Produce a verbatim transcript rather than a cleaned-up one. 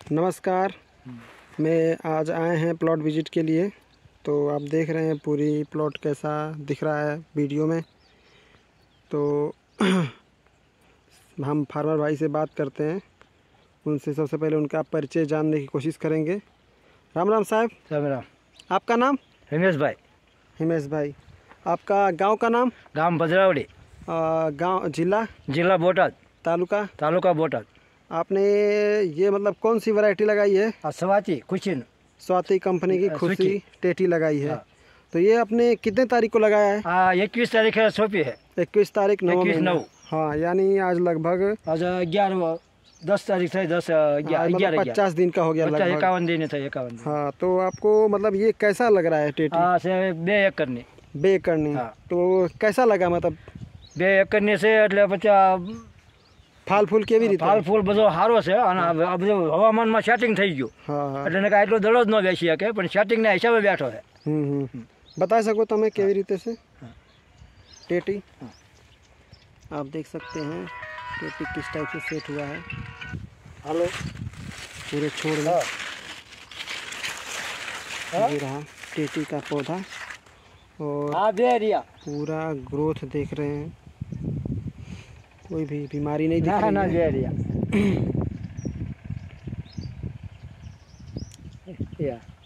नमस्कार। मैं आज आए हैं प्लॉट विजिट के लिए। तो आप देख रहे हैं पूरी प्लॉट कैसा दिख रहा है वीडियो में। तो हम फार्मर भाई से बात करते हैं, उनसे सबसे पहले उनका परिचय जानने की कोशिश करेंगे। राम राम साहब। राम राम। आपका नाम? हिमेश भाई। हिमेश भाई। आपका गांव का नाम? गांव बजरावड़ी। गांव जिला? जिला बोटाद। तालुका? तालुका बोटाद। आपने ये मतलब कौन सी वैरायटी लगाई है? स्वाति खुशिन। स्वाति कंपनी की खुशी टेटी लगाई है। हाँ। तो ये आपने कितने तारीख को लगाया है? हाँ, इक्कीस तारीख है, सोपी है। इक्कीस तारीख नौ इक्कीस महीना। नौ। हाँ, यानी आज लगभग आज ग्यारह दस तारीख से दस ग्यारह पचास दिन का हो गया लगभग। इक्यावन दिन था, इक्यावन दिन। हाँ, तो आपको मतलब ये कैसा लग रहा है टेटी? हाँ, से बे एक करनी। बे करनी। हाँ। तो कैसा लगा मतलब? बे एक करने से એટલે પછી ફાલ ફૂલ કેવી રીતે? ફાલ ફૂલ બધો સારો છે અને આ બધું હવામાનમાં સેટિંગ થઈ ગયું હા હા એટલે ને કાંઈ એટલો દડો જ ન બેસી શકે પણ સેટિંગના હિસાબે બેઠો છે। હમ હમ बता सको તમે કેવી રીતે છે टेटी? आप देख सकते हैं टेटी किस टाइप से सेट हुआ है। हेलो पूरे छोड़ में ये रहा टेटी का पौधा और हाँ बे रिया पूरा ग्रोथ देख रहे हैं, कोई भी बीमारी नहीं दिख ना ना रही है। बे रिया या